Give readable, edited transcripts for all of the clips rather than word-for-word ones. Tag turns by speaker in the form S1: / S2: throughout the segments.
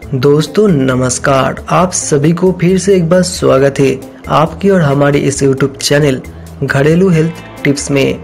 S1: दोस्तों नमस्कार, आप सभी को फिर से एक बार स्वागत है आपकी और हमारे इस YouTube चैनल घरेलू हेल्थ टिप्स में।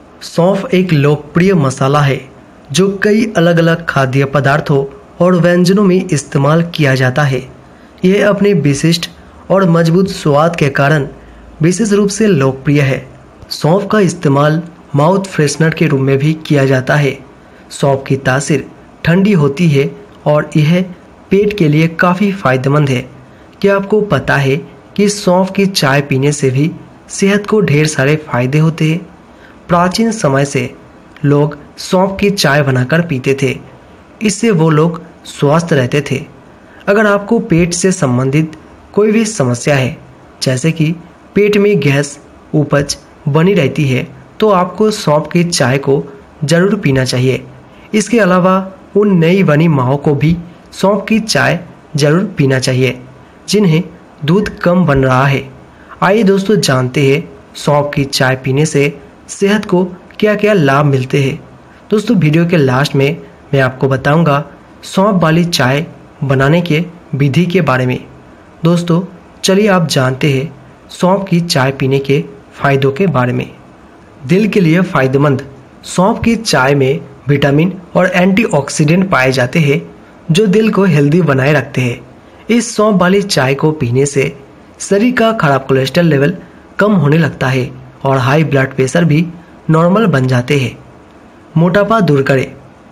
S1: सौंफ एक लोकप्रिय मसाला है जो कई अलग अलग खाद्य पदार्थों और व्यंजनों में इस्तेमाल किया जाता है। यह अपने विशिष्ट और मजबूत स्वाद के कारण विशेष रूप से लोकप्रिय है। सौंफ का इस्तेमाल माउथ फ्रेशनर के रूप में भी किया जाता है। सौंफ की तासीर ठंडी होती है और यह पेट के लिए काफ़ी फायदेमंद है। क्या आपको पता है कि सौंफ की चाय पीने से भी सेहत को ढेर सारे फायदे होते हैं। प्राचीन समय से लोग सौंफ की चाय बनाकर पीते थे। इससे वो लोग स्वस्थ रहते थे। अगर आपको पेट से संबंधित कोई भी समस्या है, जैसे कि पेट में गैस उपज बनी रहती है, तो आपको सौंफ की चाय को ज़रूर पीना चाहिए। इसके अलावा उन नई बनी माँओं को भी सौंफ की चाय ज़रूर पीना चाहिए जिन्हें दूध कम बन रहा है। आइए दोस्तों जानते हैं सौंफ की चाय पीने से सेहत को क्या क्या लाभ मिलते हैं। दोस्तों वीडियो के लास्ट में मैं आपको बताऊंगा सौंफ वाली चाय बनाने के विधि के बारे में। दोस्तों चलिए आप जानते हैं सौंफ की चाय पीने के फायदों के बारे में। दिल के लिए फ़ायदेमंद सौंफ की चाय में विटामिन और एंटीऑक्सीडेंट पाए जाते हैं जो दिल को हेल्दी बनाए रखते हैं। इस सौंफ वाली चाय को पीने से शरीर का खराब कोलेस्ट्रॉल लेवल कम होने लगता है और हाई ब्लड प्रेशर भी नॉर्मल बन जाते हैं। मोटापा दूर करे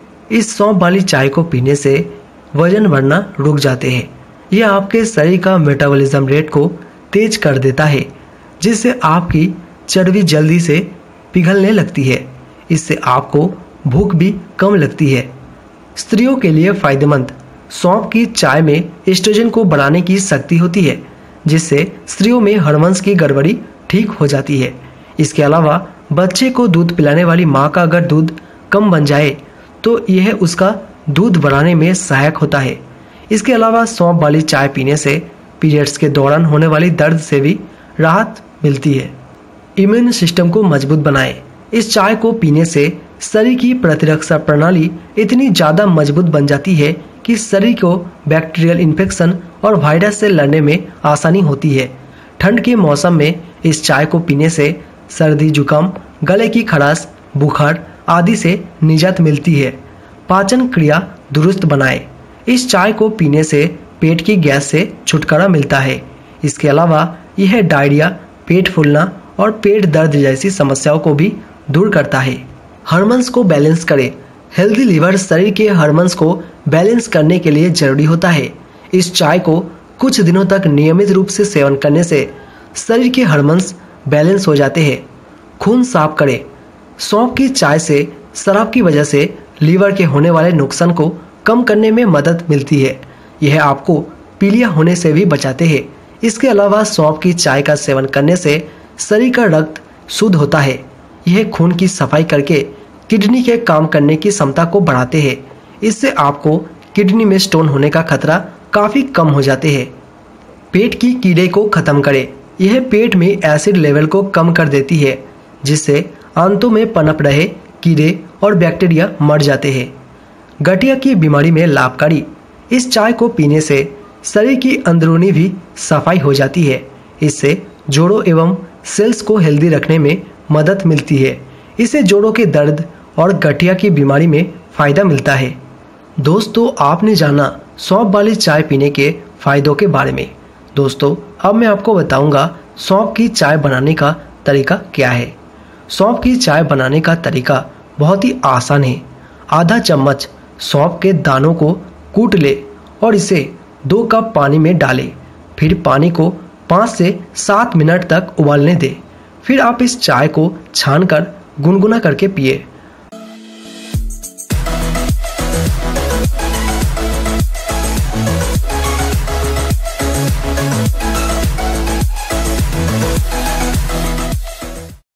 S1: इस सौंफ वाली चाय को पीने से वजन बढ़ना रुक जाते हैं। यह आपके शरीर का मेटाबॉलिज्म रेट को तेज कर देता है जिससे आपकी चर्बी जल्दी से पिघलने लगती है। इससे आपको भूख भी कम लगती है। स्त्रियों के लिए फायदेमंद सौंफ की चाय में एस्ट्रोजन को बढ़ाने की शक्ति होती है जिससे स्त्रियों में हार्मोन्स की गड़बड़ी ठीक हो जाती है। इसके अलावा बच्चे को दूध पिलाने वाली माँ का अगर दूध कम बन जाए तो यह उसका दूध बढ़ाने में सहायक होता है। इसके अलावा सौंफ वाली चाय पीने से पीरियड्स के दौरान होने वाली दर्द से भी राहत मिलती है। इम्यून सिस्टम को मजबूत बनाए इस चाय को पीने से शरीर की प्रतिरक्षा प्रणाली इतनी ज़्यादा मजबूत बन जाती है कि शरीर को बैक्टीरियल इन्फेक्शन और वायरस से लड़ने में आसानी होती है। ठंड के मौसम में इस चाय को पीने से सर्दी जुकाम गले की खराश बुखार आदि से निजात मिलती है। पाचन क्रिया दुरुस्त बनाए इस चाय को पीने से पेट की गैस से छुटकारा मिलता है। इसके अलावा यह डायरिया पेट फूलना और पेट दर्द जैसी समस्याओं को भी दूर करता है। हार्मोन्स को बैलेंस करें हेल्दी लीवर शरीर के हार्मोन्स को बैलेंस करने के लिए जरूरी होता है। इस चाय को कुछ दिनों तक नियमित रूप से सेवन करने से शरीर के हार्मोन्स बैलेंस हो जाते हैं। खून साफ करें सौंफ की चाय से शराब की वजह से लीवर के होने वाले नुकसान को कम करने में मदद मिलती है। यह आपको पीलिया होने से भी बचाते हैं। इसके अलावा सौंफ की चाय का सेवन करने से शरीर का रक्त शुद्ध होता है। यह खून की सफाई करके किडनी के काम करने की क्षमता को बढ़ाते हैं। इससे आपको किडनी में स्टोन होने का खतरा काफ़ी कम हो जाते हैं। पेट की कीड़े को खत्म करें यह पेट में एसिड लेवल को कम कर देती है जिससे आंतों में पनप रहे कीड़े और बैक्टीरिया मर जाते हैं। गठिया की बीमारी में लाभकारी इस चाय को पीने से शरीर की अंदरूनी भी सफाई हो जाती है। इससे जोड़ों एवं सेल्स को हेल्दी रखने में मदद मिलती है। इससे जोड़ों के दर्द और गठिया की बीमारी में फ़ायदा मिलता है। दोस्तों आपने जाना सौंफ वाली चाय पीने के फ़ायदों के बारे में। दोस्तों अब मैं आपको बताऊंगा सौंफ की चाय बनाने का तरीका क्या है। सौंफ की चाय बनाने का तरीका बहुत ही आसान है। आधा चम्मच सौंफ के दानों को कूट ले और इसे 2 कप पानी में डालें। फिर पानी को 5 से 7 मिनट तक उबालने दें। फिर आप इस चाय को छानकर गुनगुना करके पिए।